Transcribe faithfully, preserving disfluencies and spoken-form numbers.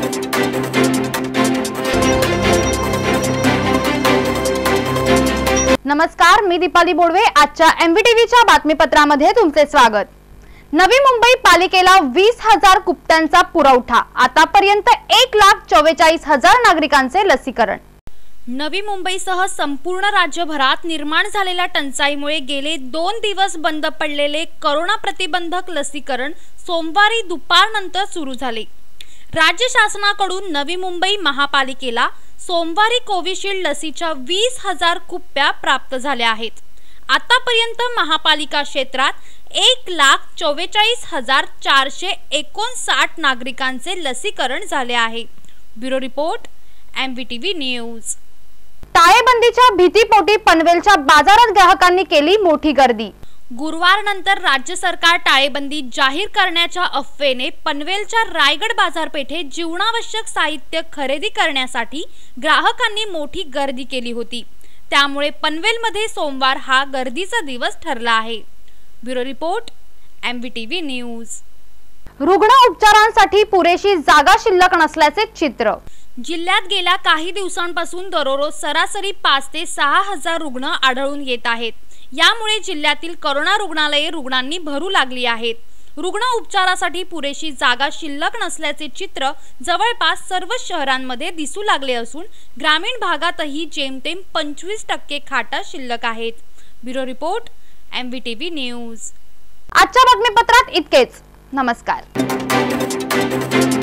नमस्कार, मी दीपाली बोडवे। आजच्या एमव्हीटीव्हीच्या बातमीपत्रामध्ये तुमचे स्वागत। नवी मुंबई पालिकेला वीस हजार कुप्त्यांचा पुरवठा, आतापर्यंत एक लाख चव्वेचाळीस हजार नागरिकांचे लसीकरण। नवी मुंबईसह संपूर्ण राज्यभरात निर्माण झालेल्या टंचाईमुळे गेले दोन दिवस बंद पडलेले कोरोना प्रतिबंधक लसीकरण सोमवारी दुपारनंतर सुरू झाले। राज्य शासनाकडून नवी मुंबई महापालिकेला सोमवारी कोविशिल्ड लसीच्या वीस हजार कुप्प्या प्राप्त झाल्या आहेत। आतापर्यंत महापालिका क्षेत्रात एक लाख चव्वेचाळीस हजार चारशे एकोणसाठ नागरिकांचे लसीकरण झाले आहे। Bureau report, MVTV news. टाळेबंदीच्या भीतीपोटी पनवेलच्या बाजारात ग्राहकांनी केली मोठी गर्दी। गुरुवार नंतर राज्य सरकार टाळेबंदी जाहीर करण्याच्या अफवेने पनवेलच्या रायगड बाजारपेठेत जीवनावश्यक साहित्य खरेदी करण्यासाठी ग्राहकांनी मोठी गर्दी केली होती। त्यामुळे पनवेलमध्ये सोमवार हा गर्दीचा दिवस ठरला आहे। Bureau report, MVTV news. रुग्ण उपचारांसाठी पुरेशी जागा शिल्लक नसल्याचे चित्र। जिल्ह्यात गेल्या काही दिवसांपासून दररोज सरासरी पाच ते सहा हजार रुग्ण आढळून येत आहेत। यामुळे जिल्ह्यातील कोरोना रुग्णालये रुग्णांनी भरू लागली आहेत। रुग्ण उपचारासाठी पुरेशी जागा शिल्लक नसल्याचे चित्र जवळपास सर्व शहरांमध्ये दिसू लागले असून ग्रामीण भागातही जेमतेम पंचवीस टक्के खाटा शिल्लक आहेत। Bureau report, MVTV news. आजच्या बातमीपत्रात इतकेच। नमस्कार।